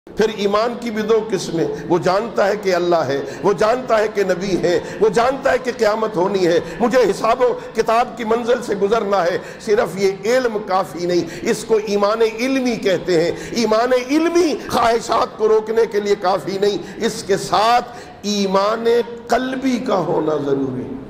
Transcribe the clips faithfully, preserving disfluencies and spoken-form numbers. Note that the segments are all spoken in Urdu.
پھر ایمان کی بھی دو قسمیں، وہ جانتا ہے کہ اللہ ہے، وہ جانتا ہے کہ نبی ہے، وہ جانتا ہے کہ قیامت ہونی ہے، مجھے حساب و کتاب کی منزل سے گزرنا ہے۔ صرف یہ علم کافی نہیں، اس کو ایمان علمی کہتے ہیں۔ ایمان علمی خواہشات کو روکنے کے لیے کافی نہیں، اس کے ساتھ ایمان قلبی کا ہونا ضروری ہے۔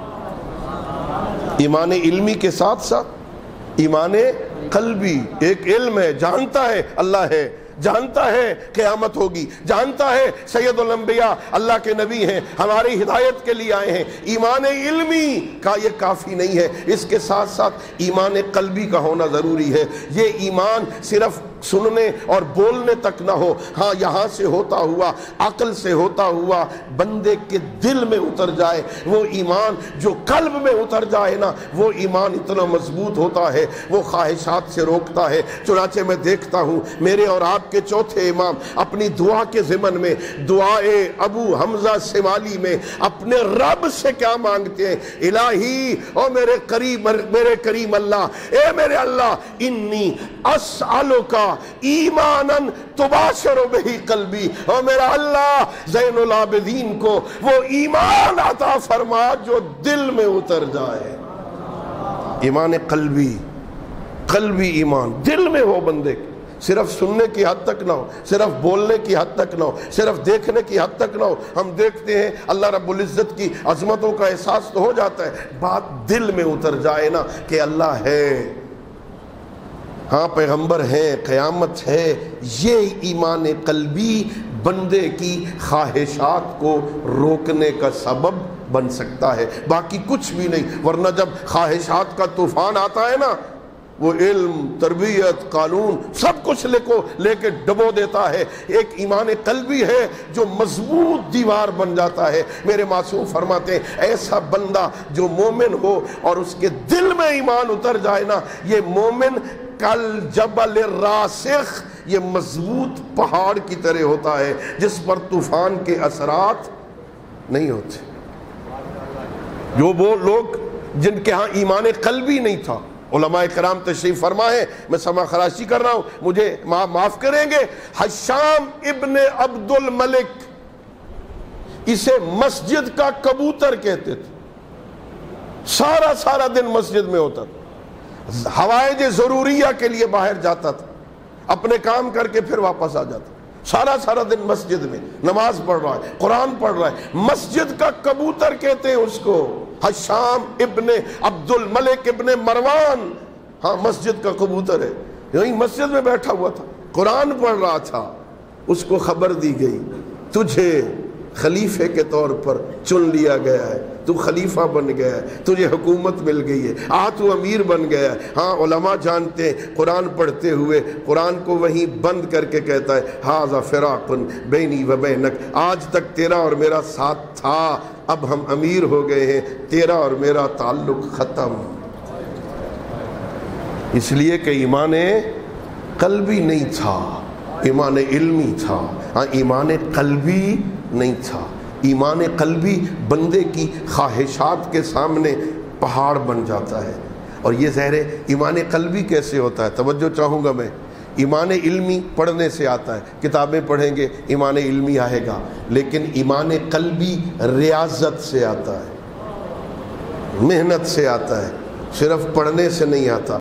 ایمان علمی کے ساتھ ساتھ ایمان قلبی، ایک علم ہے، جانتا ہے اللہ ہے، جانتا ہے قیامت ہوگی، جانتا ہے سید الانبیاء اللہ کے نبی ہیں، ہماری ہدایت کے لیے آئے ہیں۔ ایمان علمی کا یہ کافی نہیں ہے، اس کے ساتھ ساتھ ایمان قلبی کا ہونا ضروری ہے۔ یہ ایمان صرف سننے اور بولنے تک نہ ہو، ہاں یہاں سے ہوتا ہوا، عقل سے ہوتا ہوا بندے کے دل میں اتر جائے۔ وہ ایمان جو قلب میں اتر جائے نا، وہ ایمان اتنا مضبوط ہوتا ہے، وہ خواہشات سے روکتا ہے۔ چنانچہ میں دیکھتا ہوں میرے اور آپ کے چوتھے امام اپنی دعا کے ضمن میں دعائے ابو حمزہ سمالی میں اپنے رب سے کیا مانگتے ہیں؟ الہی او میرے قریب میرے کریم اللہ، اے میرے اللہ، انی اسألوکا ایماناً تباشر بہی قلبی، او میرا اللہ زین العابدین کو وہ ایمان عطا فرما جو دل میں اتر جائے۔ ایمان قلبی، قلبی ایمان دل میں ہو بندے کے، صرف سننے کی حد تک نہ ہو، صرف بولنے کی حد تک نہ ہو، صرف دیکھنے کی حد تک نہ ہو۔ ہم دیکھتے ہیں اللہ رب العزت کی عظمتوں کا احساس تو ہو جاتا ہے، بات دل میں اتر جائے نا کہ اللہ ہے، ہاں پیغمبر ہے، قیامت ہے۔ یہ ایمان قلبی بندے کی خواہشات کو روکنے کا سبب بن سکتا ہے، باقی کچھ بھی نہیں۔ ورنہ جب خواہشات کا طوفان آتا ہے نا، وہ علم، تربیت، قانون سب کچھ لے کو لے کے ڈبو دیتا ہے۔ ایک ایمان قلبی ہے جو مضبوط دیوار بن جاتا ہے۔ میرے معصوم فرماتے ہیں ایسا بندہ جو مومن ہو اور اس کے دل میں ایمان اتر جائے نا، یہ مومن کل جبل راسخ، یہ مضبوط پہاڑ کی طرح ہوتا ہے جس پر طوفان کے اثرات نہیں ہوتے۔ جو وہ لوگ جن کے ہاں ایمان قلبی نہیں تھا، علماء کرام تشریف فرما ہے، میں سما خراشی کر رہا ہوں، مجھے معاف کریں گے، حشام ابن عبد الملک، اسے مسجد کا کبوتر کہتے تھے، سارا سارا دن مسجد میں ہوتا تھا، حوائج ضروریہ کے لیے باہر جاتا تھا، اپنے کام کر کے پھر واپس آ جاتا، سارا سارا دن مسجد میں نماز پڑھ رہا ہے، قرآن پڑھ رہا ہے، مسجد کا کبوتر کہتے ہیں اس کو، حشام ابن عبد الملک ابن مروان، ہاں مسجد کا کبوتر ہے، یہیں مسجد میں بیٹھا ہوا تھا، قرآن پڑھ رہا تھا۔ اس کو خبر دی گئی تجھے خلیفے کے طور پر چن لیا گیا ہے، تو خلیفہ بن گیا ہے، تجھے حکومت مل گئی ہے، آ تو امیر بن گیا ہے۔ ہاں علماء جانتے ہیں قرآن پڑھتے ہوئے قرآن کو وہیں بند کر کے کہتا ہے ھذا فراق بینی و بینک، آج تک تیرا اور میرا ساتھ تھا، اب ہم امیر ہو گئے ہیں، تیرا اور میرا تعلق ختم۔ اس لیے کہ ایمان قلبی نہیں تھا، ایمان علمی تھا، ہاں ایمان قلبی نہیں تھا۔ ایمان قلبی بندے کی خواہشات کے سامنے پہاڑ بن جاتا ہے۔ اور یہ ظاہر ہے ایمان قلبی کیسے ہوتا ہے، توجہ چاہوں گا میں۔ ایمان علمی پڑھنے سے آتا ہے، کتابیں پڑھیں گے ایمان علمی آئے گا، لیکن ایمان قلبی ریاضت سے آتا ہے، محنت سے آتا ہے، صرف پڑھنے سے نہیں آتا۔